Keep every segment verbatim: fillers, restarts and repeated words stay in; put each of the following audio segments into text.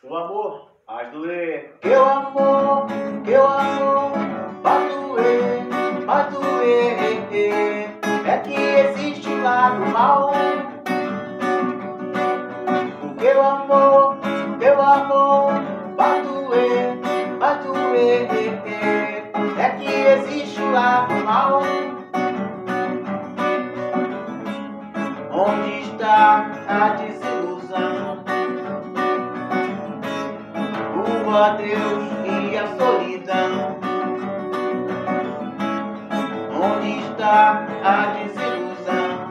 O amor faz doer. Teu amor, teu amor faz doer, faz doer. É que existe um lado mal. O teu amor, teu amor faz doer, faz doer. É que existe um lado mal. Onde está a desilusão? O adeus e a solidão. Onde está a desilusão?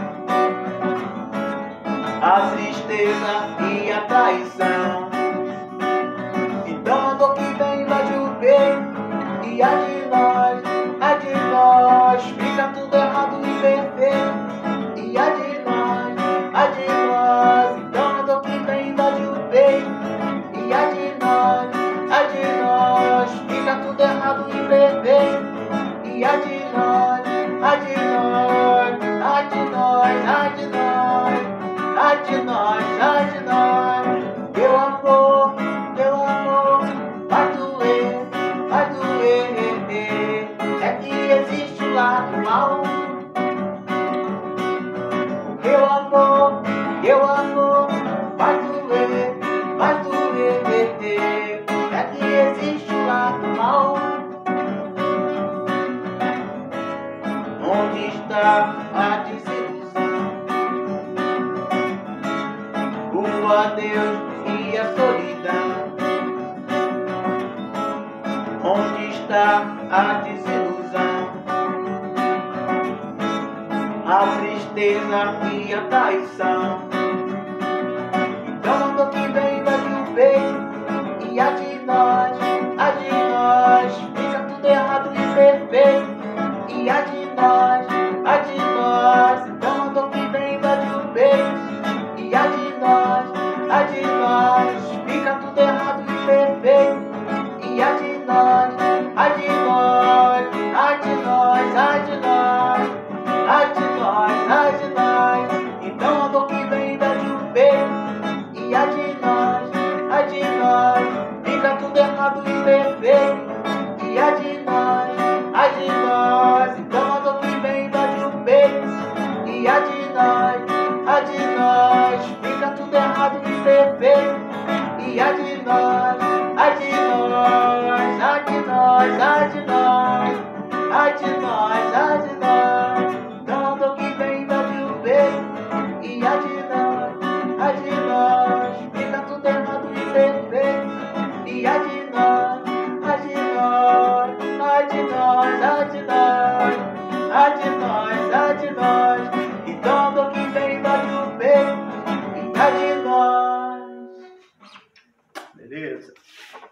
A tristeza e a traição. Então a dor que vem invade o peito, e a de nós, a de nós, fica tudo errado e perfeito. E a de nós, a de nós, então a dor que vem invade o peito. E a de nós, a de nós, fica tudo errado e perfeito. E a de nós, a de nós, a de nós, a de nós, a de nós, a de nós. Teu amor, teu amor, vai doer, vai doer. É que existe um lado mal. Teu amor, teu amor, vai doer, vai doer. É que existe um lado mal. Onde está a desilusão? O adeus e a solidão. Onde está a desilusão? A tristeza e a traição. Então a dor que vem invade o peito. E a de nós, a de nós, fica tudo errado e perfeito. E a de nós, a de nós, então a dor que vem invade o peito. E a de nós, a de nós, fica tudo errado e perfeito. E a de nós, a de nós, a de nós, a de nós, a de nós, a de nós, então a dor que vem invade o peito. E a de nós, a de nós, fica tudo errado e perfeito. E a de nós, a de nós, então a dor que vem invade o peito. E a de nós, a de nós, fica tudo errado e perfeito. E a de nós, a de nós, a de nós, a de nós, a de nós, a de nós, então a dor que vem invade o peito. E a de nós, a de nós, fica tudo errado e perfeito. E a de nós, a de nós, a de nós, a de nós, a de nós, a de nós, então a dor que vem invade o peito. E a de nós. Beleza?